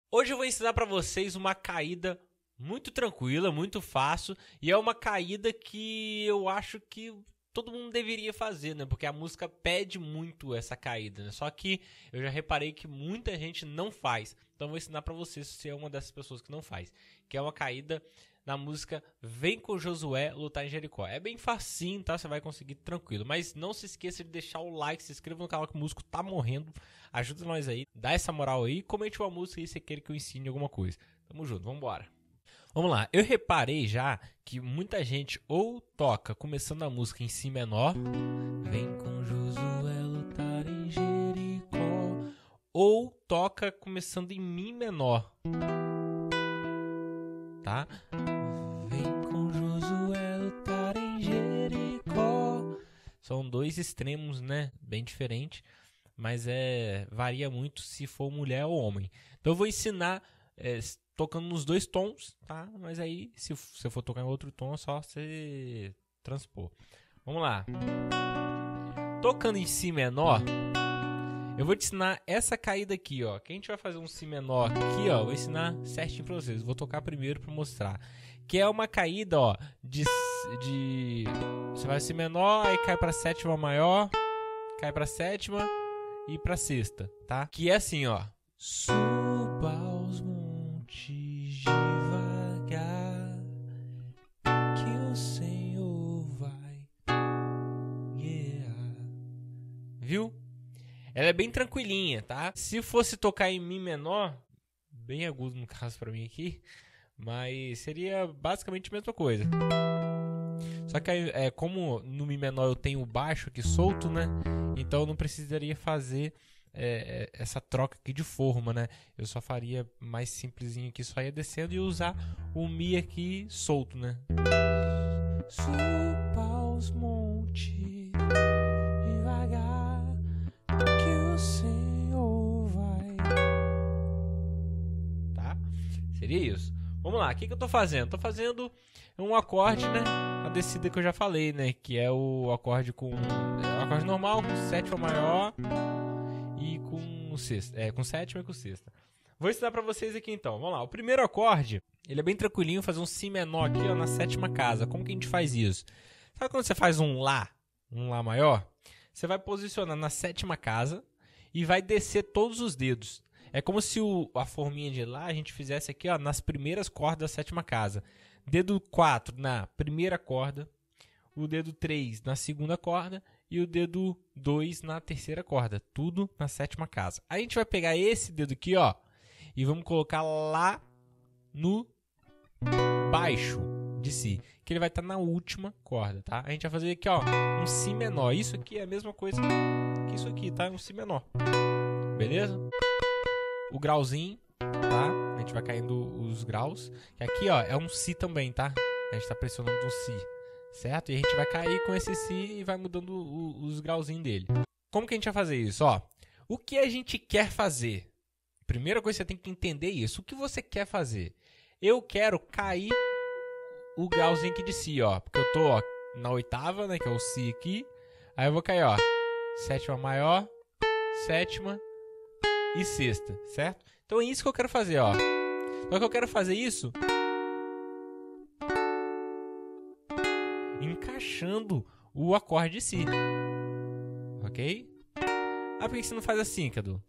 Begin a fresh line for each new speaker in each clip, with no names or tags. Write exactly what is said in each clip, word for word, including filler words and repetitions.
Hoje eu vou ensinar para vocês uma caída muito tranquila, muito fácil, e é uma caída que eu acho que todo mundo deveria fazer, né? Porque a música pede muito essa caída, né? Só que eu já reparei que muita gente não faz. Então eu vou ensinar para vocês se você é uma dessas pessoas que não faz, que é uma caída na música Vem com Josué lutar em Jericó. É bem facinho, tá? Você vai conseguir tranquilo. Mas não se esqueça de deixar o like, se inscreva no canal que o músico tá morrendo. Ajuda nós aí, dá essa moral aí. Comente uma música aí se você quer que eu ensine alguma coisa. Tamo junto, vambora. Vamos lá, eu reparei já que muita gente ou toca começando a música em si menor, Vem com Josué lutar em Jericó, ou toca começando em mi menor, tá? Vem com Josué lutar em Jericó. São dois extremos, né? Bem diferentes, mas é varia muito se for mulher ou homem. Então eu vou ensinar é, tocando nos dois tons, tá? Mas aí, se você for tocar em outro tom, é só você transpor. Vamos lá. Tocando em si menor, eu vou te ensinar essa caída aqui, ó. Que a gente vai fazer um si menor aqui, ó. Vou ensinar certinho pra vocês. Vou tocar primeiro pra mostrar. Que é uma caída, ó, de... de... Você vai si menor, aí cai pra sétima maior, cai pra sétima e pra sexta, tá? Que é assim, ó. Suba aos montes devagar, que o Senhor vai guiar. Viu? Ela é bem tranquilinha, tá? Se fosse tocar em mi menor, bem agudo no caso pra mim aqui, mas seria basicamente a mesma coisa. Só que aí, é, como no mi menor eu tenho o baixo aqui solto, né? Então eu não precisaria fazer é, essa troca aqui de forma, né? Eu só faria mais simplesinho aqui, só ia descendo e usar o mi aqui solto, né? Suba aos montes devagar, que o Senhor vai. Tá? Seria isso. Vamos lá, o que, que eu tô fazendo? Tô fazendo um acorde, né? A descida que eu já falei, né? Que é o acorde com... É o acorde normal, com sétima maior e com sexta. É, com sétima e com sexta. Vou ensinar pra vocês aqui então. Vamos lá. O primeiro acorde, ele é bem tranquilinho, fazer um si menor aqui, ó, na sétima casa. Como que a gente faz isso? Sabe quando você faz um lá, um lá maior? Você vai posicionar na sétima casa e vai descer todos os dedos. É como se o, a forminha de lá a gente fizesse aqui, ó, nas primeiras cordas da sétima casa. Dedo quatro na primeira corda, o dedo três na segunda corda e o dedo dois na terceira corda. Tudo na sétima casa. Aí a gente vai pegar esse dedo aqui, ó, e vamos colocar lá no baixo de si, que ele vai estar na última corda, tá? A gente vai fazer aqui, ó, um si menor. Isso aqui é a mesma coisa que isso aqui, tá? Um si menor. Beleza? O grauzinho, tá? A gente vai caindo os graus. E aqui, ó, é um si também, tá? A gente tá pressionando um si, certo? E a gente vai cair com esse si e vai mudando o, os grauzinhos dele. Como que a gente vai fazer isso? Ó, o que a gente quer fazer? Primeira coisa que você tem que entender isso. O que você quer fazer? Eu quero cair o grauzinho aqui de si, ó. Porque eu tô, ó, na oitava, né? Que é o si aqui. Aí eu vou cair, ó, sétima maior, sétima e sexta, certo? Então é isso que eu quero fazer, ó. Só que eu quero fazer isso encaixando o acorde de si. Ok? Ah, por que você não faz assim, Cadu?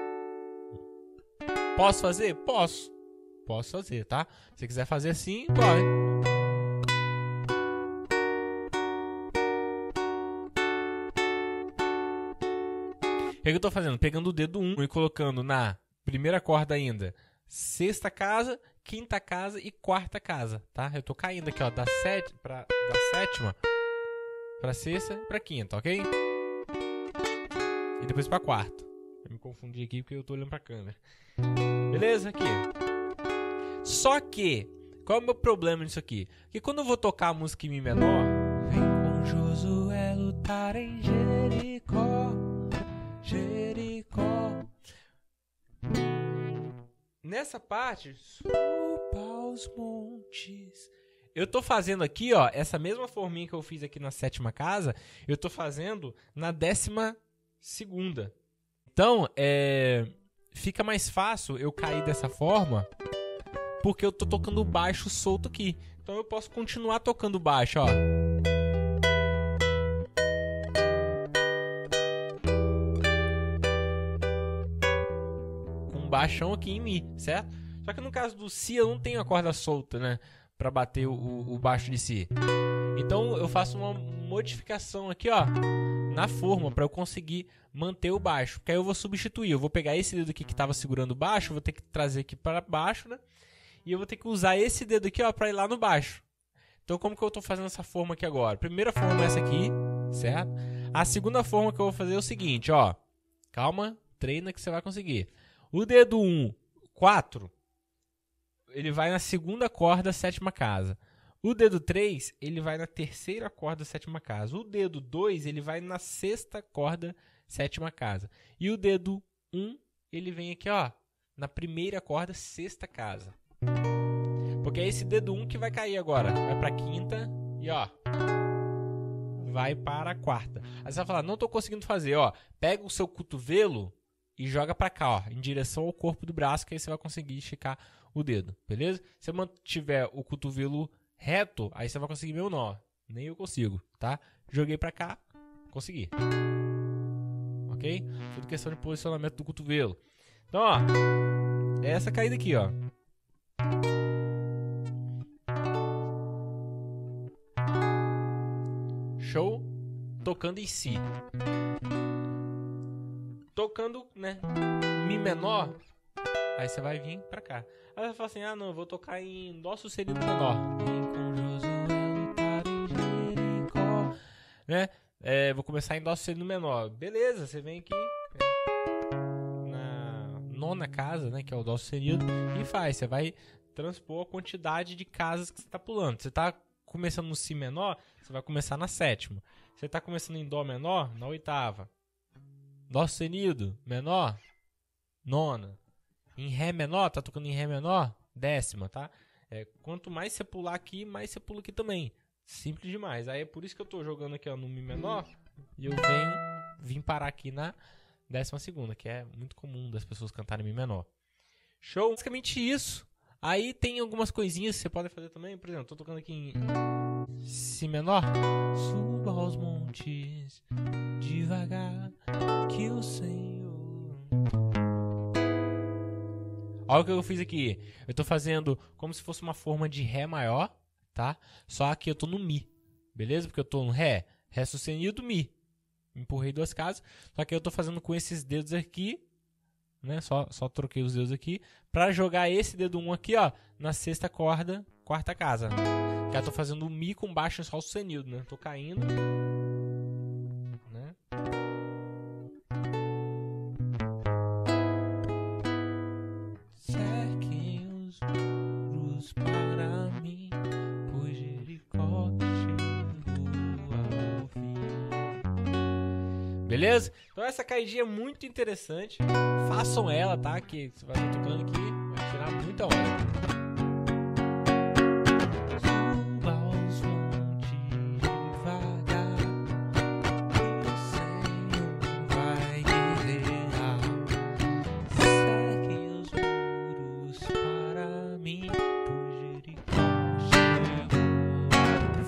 Posso fazer? Posso. Posso fazer, tá? Se você quiser fazer assim, pode. O que eu tô fazendo? Pegando o dedo um e colocando na primeira corda ainda sexta casa, quinta casa e quarta casa, tá? Eu tô caindo aqui, ó, da, set, pra, da sétima pra sexta pra quinta, ok? E depois pra quarta. Eu me confundi aqui porque eu tô olhando pra câmera. Beleza? Aqui. Só que, qual é o meu problema nisso aqui? Que quando eu vou tocar a música em mi menor, vem com Josué lutar em Jericó, Jericó. Nessa parte, suba aos montes. Eu tô fazendo aqui, ó, essa mesma forminha que eu fiz aqui na sétima casa, eu tô fazendo na décima segunda. Então, é, fica mais fácil eu cair dessa forma, porque eu tô tocando baixo solto aqui. Então eu posso continuar tocando baixo, ó. Com um baixão aqui em Mi, certo? Só que no caso do Si eu não tenho a corda solta, né? Pra bater o, o baixo de Si. Então eu faço uma modificação aqui, ó, na forma, para eu conseguir manter o baixo. Porque aí eu vou substituir, eu vou pegar esse dedo aqui que estava segurando o baixo, vou ter que trazer aqui para baixo, né? E eu vou ter que usar esse dedo aqui, ó, para ir lá no baixo. Então como que eu estou fazendo essa forma aqui agora? A primeira forma é essa aqui, certo? A segunda forma que eu vou fazer é o seguinte, ó. Calma, treina que você vai conseguir. O dedo um, quatro, ele vai na segunda corda, sétima casa. O dedo três, ele vai na terceira corda, sétima casa. O dedo dois, ele vai na sexta corda, sétima casa. E o dedo um, ele vem aqui, ó, na primeira corda, sexta casa. Porque é esse dedo um que vai cair agora. Vai pra quinta e, ó, vai para a quarta. Aí você vai falar, não tô conseguindo fazer, ó. Pega o seu cotovelo e joga pra cá, ó, em direção ao corpo do braço, que aí você vai conseguir esticar o dedo, beleza? Se eu mantiver o cotovelo reto, aí você vai conseguir meu nó. Nem eu consigo, tá? Joguei pra cá, consegui. Ok? Tudo questão de posicionamento do cotovelo. Então, ó, é essa caída aqui, ó. Show? Tocando em Si. Tocando, né, Mi menor, aí você vai vir pra cá. Aí você fala assim, ah não, eu vou tocar em Dó sustenido menor. Vem com Josué lutar em Jericó, né? É, vou começar em Dó sustenido menor. Beleza, você vem aqui na nona casa, né, que é o Dó sustenido, e faz. Você vai transpor a quantidade de casas que você tá pulando. Você tá começando no Si menor, você vai começar na sétima. Você tá começando em Dó menor, na oitava. Dó sustenido menor, nona. Em Ré menor, tá tocando em Ré menor, décima, tá? É, quanto mais você pular aqui, mais você pula aqui também. Simples demais. Aí é por isso que eu tô jogando aqui, ó, no Mi menor, e eu venho vim parar aqui na décima segunda, que é muito comum das pessoas cantarem Mi menor. Show? Basicamente isso. Aí tem algumas coisinhas que você pode fazer também. Por exemplo, tô tocando aqui em Si menor. Suba aos montes devagar, que o Senhor... Olha o que eu fiz aqui. Eu tô fazendo como se fosse uma forma de Ré maior, tá? Só que eu tô no Mi, beleza? Porque eu tô no Ré, Ré sustenido, Mi. Empurrei duas casas. Só que eu tô fazendo com esses dedos aqui, né? Só, só troquei os dedos aqui pra jogar esse dedo um aqui, ó, na sexta corda, quarta casa. Que eu tô fazendo o Mi com baixo em Sol sustenido, né? Tô caindo, né? Cerquem os muros para mim, pois Jericó chegou ao fim. Beleza? Então essa caidinha é muito interessante. Façam ela, tá? Que você vai estar tocando aqui, vai tirar muita hora. Suba aos montes devagar, o Senhor vai guerrear. Cerquem os muros para mim, pois Jericó chegou ao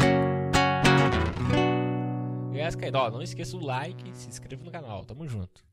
fim. E essa caída, ó, não esqueça o like, se inscreva no canal, tamo junto.